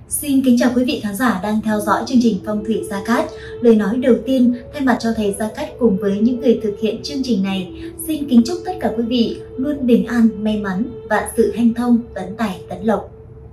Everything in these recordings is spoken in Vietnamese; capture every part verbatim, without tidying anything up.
Xin kính chào quý vị khán giả đang theo dõi chương trình Phong thủy Gia Cát. Lời nói đầu tiên thay mặt cho thầy Gia Cát cùng với những người thực hiện chương trình này, xin kính chúc tất cả quý vị luôn bình an, may mắn, vạn sự hanh thông, tấn tài, tấn lộc.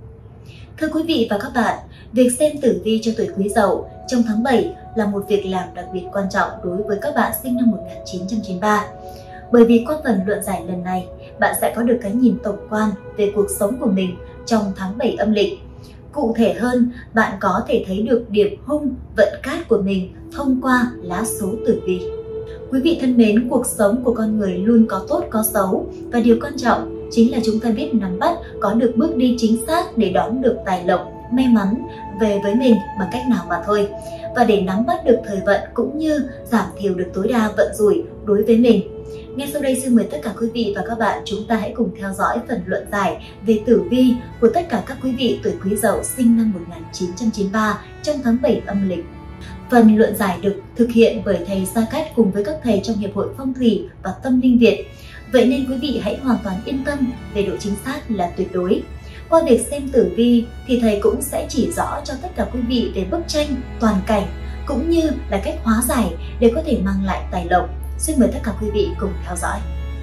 Thưa quý vị và các bạn, việc xem tử vi cho tuổi Quý Dậu trong tháng bảy là một việc làm đặc biệt quan trọng đối với các bạn sinh năm một nghìn chín trăm chín mươi ba. Bởi vì qua phần luận giải lần này, bạn sẽ có được cái nhìn tổng quan về cuộc sống của mình trong tháng bảy âm lịch. Cụ thể hơn, bạn có thể thấy được điểm hung, vận cát của mình thông qua lá số tử vi. Quý vị thân mến, cuộc sống của con người luôn có tốt có xấu, và điều quan trọng chính là chúng ta biết nắm bắt, có được bước đi chính xác để đón được tài lộc, may mắn về với mình bằng cách nào mà thôi. Và để nắm bắt được thời vận cũng như giảm thiểu được tối đa vận rủi đối với mình. Ngay sau đây xin mời tất cả quý vị và các bạn chúng ta hãy cùng theo dõi phần luận giải về tử vi của tất cả các quý vị tuổi Quý Dậu sinh năm một nghìn chín trăm chín mươi ba trong tháng bảy âm lịch. Phần luận giải được thực hiện bởi thầy Gia Cát cùng với các thầy trong Hiệp hội Phong thủy và Tâm linh Việt. Vậy nên quý vị hãy hoàn toàn yên tâm về độ chính xác là tuyệt đối. Qua việc xem tử vi thì thầy cũng sẽ chỉ rõ cho tất cả quý vị về bức tranh toàn cảnh cũng như là cách hóa giải để có thể mang lại tài lộc. Xin mời tất cả quý vị cùng theo dõi.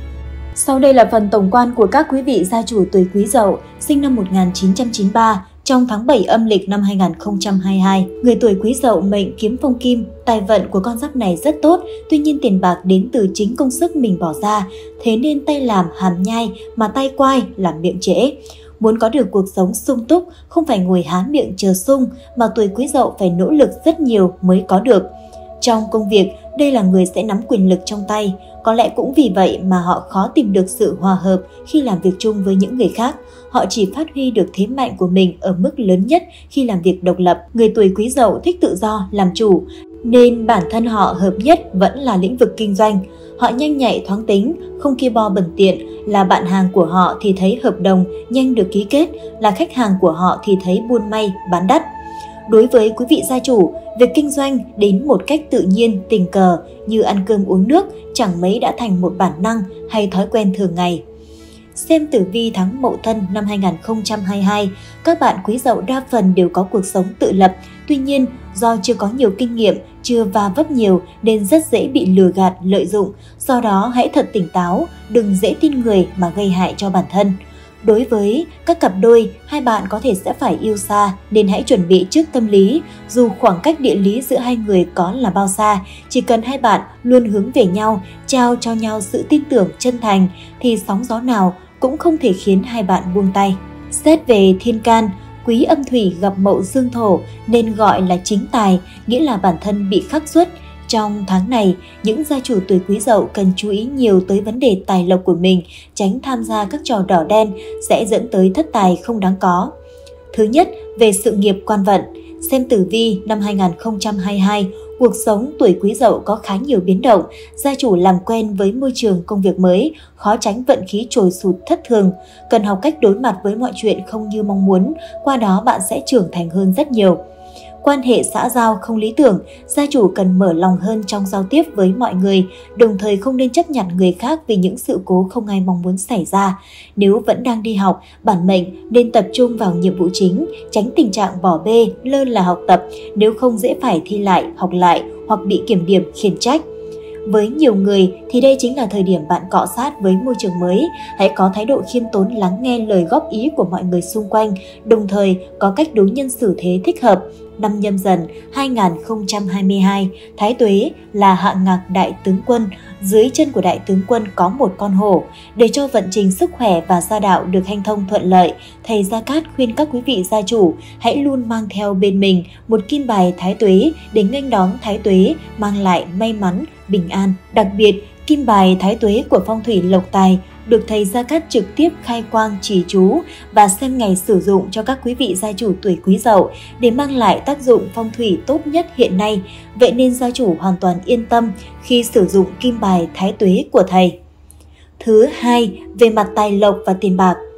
Sau đây là phần tổng quan của các quý vị gia chủ tuổi Quý Dậu sinh năm một nghìn chín trăm chín mươi ba trong tháng bảy âm lịch năm hai nghìn không trăm hai mươi hai. Người tuổi Quý Dậu mệnh kiếm phong kim, tài vận của con giáp này rất tốt, tuy nhiên tiền bạc đến từ chính công sức mình bỏ ra, thế nên tay làm hàm nhai mà tay quai làm miệng trễ. Muốn có được cuộc sống sung túc, không phải ngồi há miệng chờ sung, mà tuổi Quý Dậu phải nỗ lực rất nhiều mới có được. Trong công việc, đây là người sẽ nắm quyền lực trong tay, có lẽ cũng vì vậy mà họ khó tìm được sự hòa hợp khi làm việc chung với những người khác. Họ chỉ phát huy được thế mạnh của mình ở mức lớn nhất khi làm việc độc lập. Người tuổi Quý Dậu thích tự do, làm chủ, nên bản thân họ hợp nhất vẫn là lĩnh vực kinh doanh. Họ nhanh nhạy thoáng tính, không kia bo bẩn tiện, là bạn hàng của họ thì thấy hợp đồng nhanh được ký kết, là khách hàng của họ thì thấy buôn may, bán đắt. Đối với quý vị gia chủ, việc kinh doanh đến một cách tự nhiên, tình cờ như ăn cơm uống nước chẳng mấy đã thành một bản năng hay thói quen thường ngày. Xem tử vi tháng Mậu Thân năm hai nghìn không trăm hai mươi hai, các bạn Quý Dậu đa phần đều có cuộc sống tự lập. Tuy nhiên, do chưa có nhiều kinh nghiệm, chưa va vấp nhiều nên rất dễ bị lừa gạt, lợi dụng. Do đó hãy thật tỉnh táo, đừng dễ tin người mà gây hại cho bản thân. Đối với các cặp đôi, hai bạn có thể sẽ phải yêu xa nên hãy chuẩn bị trước tâm lý. Dù khoảng cách địa lý giữa hai người có là bao xa, chỉ cần hai bạn luôn hướng về nhau, trao cho nhau sự tin tưởng chân thành thì sóng gió nào cũng không thể khiến hai bạn buông tay. Xét về thiên can, Quý âm thủy gặp Mậu dương thổ nên gọi là chính tài, nghĩa là bản thân bị khắc xuất. Trong tháng này, những gia chủ tuổi Quý Dậu cần chú ý nhiều tới vấn đề tài lộc của mình, tránh tham gia các trò đỏ đen sẽ dẫn tới thất tài không đáng có. Thứ nhất, về sự nghiệp quan vận. Xem tử vi năm hai nghìn không trăm hai mươi hai, cuộc sống tuổi Quý Dậu có khá nhiều biến động, gia chủ làm quen với môi trường công việc mới, khó tránh vận khí trồi sụt thất thường, cần học cách đối mặt với mọi chuyện không như mong muốn, qua đó bạn sẽ trưởng thành hơn rất nhiều. Quan hệ xã giao không lý tưởng, gia chủ cần mở lòng hơn trong giao tiếp với mọi người, đồng thời không nên chấp nhận người khác vì những sự cố không ai mong muốn xảy ra. Nếu vẫn đang đi học, bản mệnh nên tập trung vào nhiệm vụ chính, tránh tình trạng bỏ bê, lơ là học tập, nếu không dễ phải thi lại, học lại hoặc bị kiểm điểm, khiển trách. Với nhiều người thì đây chính là thời điểm bạn cọ sát với môi trường mới. Hãy có thái độ khiêm tốn lắng nghe lời góp ý của mọi người xung quanh, đồng thời có cách đối nhân xử thế thích hợp. Năm Nhâm Dần hai nghìn không trăm hai mươi hai, Thái Tuế là hạng ngạc đại tướng quân, dưới chân của đại tướng quân có một con hổ. Để cho vận trình sức khỏe và gia đạo được hanh thông thuận lợi, thầy Gia Cát khuyên các quý vị gia chủ hãy luôn mang theo bên mình một kim bài Thái Tuế để nghênh đón Thái Tuế mang lại may mắn, bình an. Đặc biệt, kim bài Thái Tuế của phong thủy lộc tài được thầy Gia Cát trực tiếp khai quang chỉ chú và xem ngày sử dụng cho các quý vị gia chủ tuổi Quý Dậu để mang lại tác dụng phong thủy tốt nhất hiện nay. Vậy nên gia chủ hoàn toàn yên tâm khi sử dụng kim bài Thái Tuế của thầy. Thứ hai, về mặt tài lộc và tiền bạc.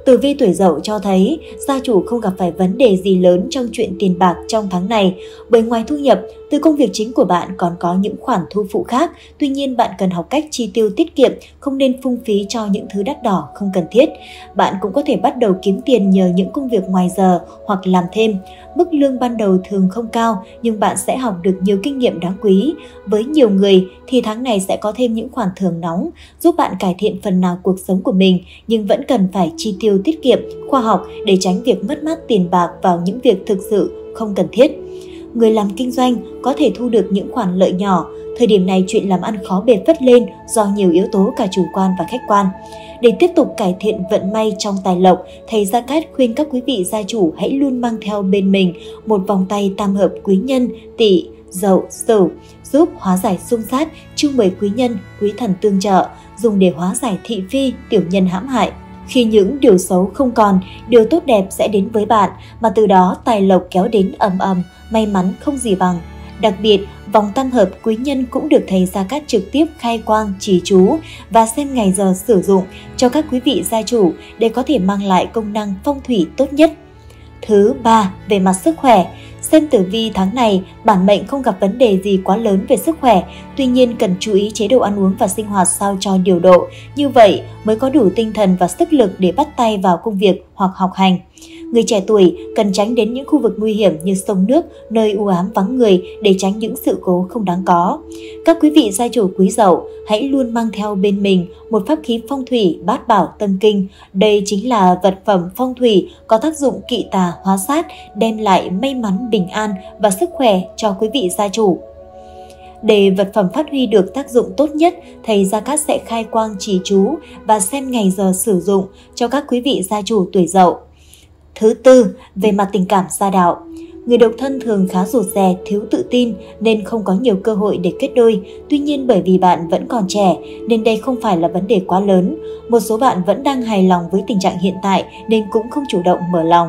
Tử vi tuổi Dậu cho thấy gia chủ không gặp phải vấn đề gì lớn trong chuyện tiền bạc trong tháng này, bởi ngoài thu nhập, từ công việc chính của bạn còn có những khoản thu phụ khác. Tuy nhiên, bạn cần học cách chi tiêu tiết kiệm, không nên phung phí cho những thứ đắt đỏ không cần thiết. Bạn cũng có thể bắt đầu kiếm tiền nhờ những công việc ngoài giờ hoặc làm thêm. Mức lương ban đầu thường không cao, nhưng bạn sẽ học được nhiều kinh nghiệm đáng quý. Với nhiều người thì tháng này sẽ có thêm những khoản thưởng nóng, giúp bạn cải thiện phần nào cuộc sống của mình, nhưng vẫn cần phải chi tiêu tiết kiệm, khoa học để tránh việc mất mát tiền bạc vào những việc thực sự không cần thiết. Người làm kinh doanh có thể thu được những khoản lợi nhỏ. Thời điểm này chuyện làm ăn khó bề phất lên do nhiều yếu tố cả chủ quan và khách quan. Để tiếp tục cải thiện vận may trong tài lộc, thầy Gia Cát khuyên các quý vị gia chủ hãy luôn mang theo bên mình một vòng tay tam hợp quý nhân Tỵ, Dậu, Sửu, giúp hóa giải xung sát, chiêu mời quý nhân, quý thần tương trợ, dùng để hóa giải thị phi, tiểu nhân hãm hại. Khi những điều xấu không còn, điều tốt đẹp sẽ đến với bạn, mà từ đó tài lộc kéo đến ầm ầm, may mắn không gì bằng. Đặc biệt, vòng tam hợp quý nhân cũng được thầy Gia Cát trực tiếp khai quang, chỉ chú và xem ngày giờ sử dụng cho các quý vị gia chủ để có thể mang lại công năng phong thủy tốt nhất. Thứ ba, về mặt sức khỏe. Xem tử vi tháng này, bản mệnh không gặp vấn đề gì quá lớn về sức khỏe, tuy nhiên cần chú ý chế độ ăn uống và sinh hoạt sao cho điều độ, như vậy mới có đủ tinh thần và sức lực để bắt tay vào công việc hoặc học hành. Người trẻ tuổi cần tránh đến những khu vực nguy hiểm như sông nước, nơi u ám vắng người để tránh những sự cố không đáng có. Các quý vị gia chủ Quý Dậu hãy luôn mang theo bên mình một pháp khí phong thủy Bát Bảo Tâm Kinh. Đây chính là vật phẩm phong thủy có tác dụng kỵ tà hóa sát, đem lại may mắn, bình an và sức khỏe cho quý vị gia chủ. Để vật phẩm phát huy được tác dụng tốt nhất, thầy Gia Cát sẽ khai quang chỉ chú và xem ngày giờ sử dụng cho các quý vị gia chủ tuổi Dậu. Thứ tư, về mặt tình cảm gia đạo. Người độc thân thường khá rụt rè, thiếu tự tin nên không có nhiều cơ hội để kết đôi. Tuy nhiên bởi vì bạn vẫn còn trẻ nên đây không phải là vấn đề quá lớn. Một số bạn vẫn đang hài lòng với tình trạng hiện tại nên cũng không chủ động mở lòng.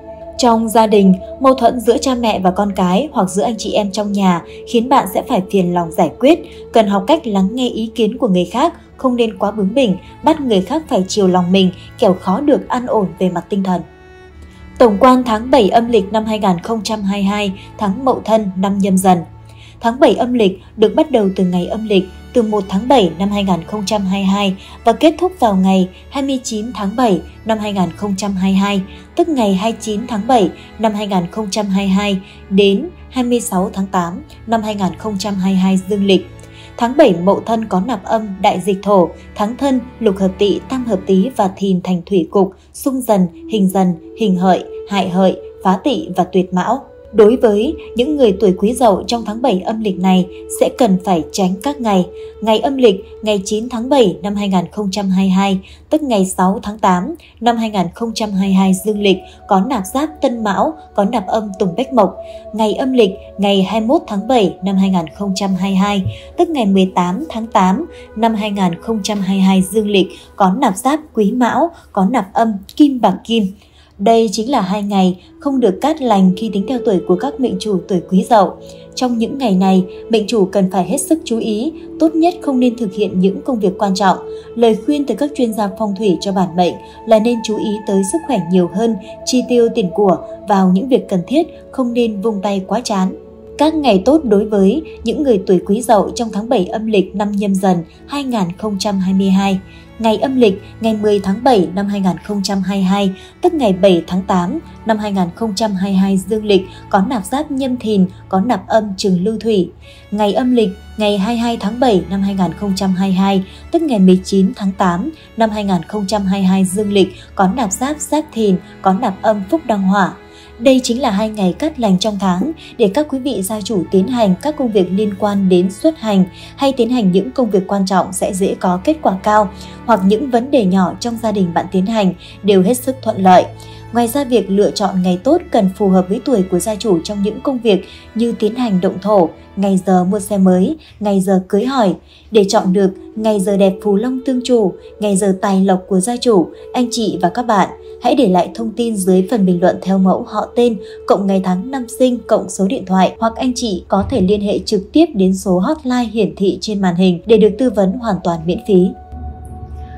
Trong gia đình, mâu thuẫn giữa cha mẹ và con cái hoặc giữa anh chị em trong nhà khiến bạn sẽ phải phiền lòng giải quyết. Cần học cách lắng nghe ý kiến của người khác, không nên quá bướng bỉnh, bắt người khác phải chiều lòng mình, kẻo khó được an ổn về mặt tinh thần. Tổng quan tháng bảy âm lịch năm hai nghìn không trăm hai mươi hai, tháng Mậu Thân năm Nhâm Dần. Tháng bảy âm lịch được bắt đầu từ ngày âm lịch từ một tháng bảy năm hai nghìn không trăm hai mươi hai và kết thúc vào ngày hai mươi chín tháng bảy năm hai nghìn không trăm hai mươi hai, tức ngày hai mươi chín tháng bảy năm hai nghìn không trăm hai mươi hai đến hai mươi sáu tháng tám năm hai nghìn không trăm hai mươi hai dương lịch. Tháng bảy Mậu Thân có nạp âm đại dịch thổ, tháng Thân lục hợp Tỵ, tam hợp Tý và Thìn thành thủy cục, xung Dần, hình Dần, hình Hợi, hại Hợi, phá Tỵ và tuyệt Mão. Đối với những người tuổi Quý Dậu trong tháng bảy âm lịch này sẽ cần phải tránh các ngày. Ngày âm lịch ngày chín tháng bảy năm hai nghìn không trăm hai mươi hai, tức ngày sáu tháng tám năm hai nghìn không trăm hai mươi hai dương lịch có nạp giáp Tân Mão, có nạp âm Tùng Bách Mộc. Ngày âm lịch ngày hai mươi mốt tháng bảy năm hai nghìn không trăm hai mươi hai, tức ngày mười tám tháng tám năm hai nghìn không trăm hai mươi hai dương lịch có nạp giáp Quý Mão, có nạp âm Kim Bạc Kim. Đây chính là hai ngày không được cát lành khi tính theo tuổi của các mệnh chủ tuổi Quý Dậu. Trong những ngày này, mệnh chủ cần phải hết sức chú ý, tốt nhất không nên thực hiện những công việc quan trọng. Lời khuyên từ các chuyên gia phong thủy cho bản mệnh là nên chú ý tới sức khỏe nhiều hơn, chi tiêu tiền của vào những việc cần thiết, không nên vung tay quá chán. Các ngày tốt đối với những người tuổi Quý Dậu trong tháng bảy âm lịch năm Nhâm Dần hai nghìn không trăm hai mươi hai. Ngày âm lịch ngày mười tháng bảy năm hai nghìn không trăm hai mươi hai, tức ngày bảy tháng tám năm hai nghìn không trăm hai mươi hai dương lịch có nạp giáp Nhâm Thìn, có nạp âm Trừng Lưu Thủy. Ngày âm lịch ngày hai mươi hai tháng bảy năm hai nghìn không trăm hai mươi hai, tức ngày mười chín tháng tám năm hai nghìn không trăm hai mươi hai dương lịch có nạp giáp Giáp Thìn, có nạp âm Phúc Đăng Hỏa. Đây chính là hai ngày cát lành trong tháng để các quý vị gia chủ tiến hành các công việc liên quan đến xuất hành hay tiến hành những công việc quan trọng sẽ dễ có kết quả cao, hoặc những vấn đề nhỏ trong gia đình bạn tiến hành đều hết sức thuận lợi. Ngoài ra, việc lựa chọn ngày tốt cần phù hợp với tuổi của gia chủ trong những công việc như tiến hành động thổ, ngày giờ mua xe mới, ngày giờ cưới hỏi. Để chọn được ngày giờ đẹp phù long tương chủ, ngày giờ tài lộc của gia chủ, anh chị và các bạn hãy để lại thông tin dưới phần bình luận theo mẫu họ tên, cộng ngày tháng năm sinh, cộng số điện thoại, hoặc anh chị có thể liên hệ trực tiếp đến số hotline hiển thị trên màn hình để được tư vấn hoàn toàn miễn phí. Thưa quý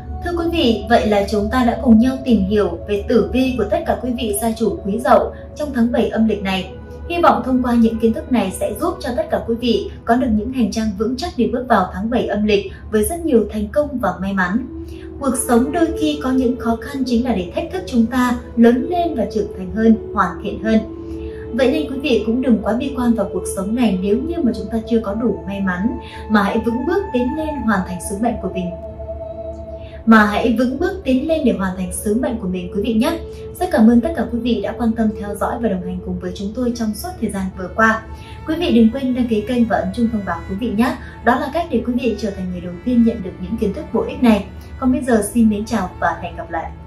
vị, vậy là chúng ta đã cùng nhau tìm hiểu về tử vi của tất cả quý vị gia chủ Quý Dậu trong tháng bảy âm lịch này. Hy vọng thông qua những kiến thức này sẽ giúp cho tất cả quý vị có được những hành trang vững chắc để bước vào tháng bảy âm lịch với rất nhiều thành công và may mắn. Cuộc sống đôi khi có những khó khăn chính là để thách thức chúng ta lớn lên và trưởng thành hơn, hoàn thiện hơn. Vậy nên quý vị cũng đừng quá bi quan vào cuộc sống này nếu như mà chúng ta chưa có đủ may mắn, mà hãy vững bước tiến lên hoàn thành sứ mệnh của mình. Mà hãy vững bước tiến lên để hoàn thành sứ mệnh của mình quý vị nhé. Rất cảm ơn tất cả quý vị đã quan tâm theo dõi và đồng hành cùng với chúng tôi trong suốt thời gian vừa qua. Quý vị đừng quên đăng ký kênh và ấn chuông thông báo quý vị nhé. Đó là cách để quý vị trở thành người đầu tiên nhận được những kiến thức bổ ích này. Còn bây giờ xin mến chào và hẹn gặp lại.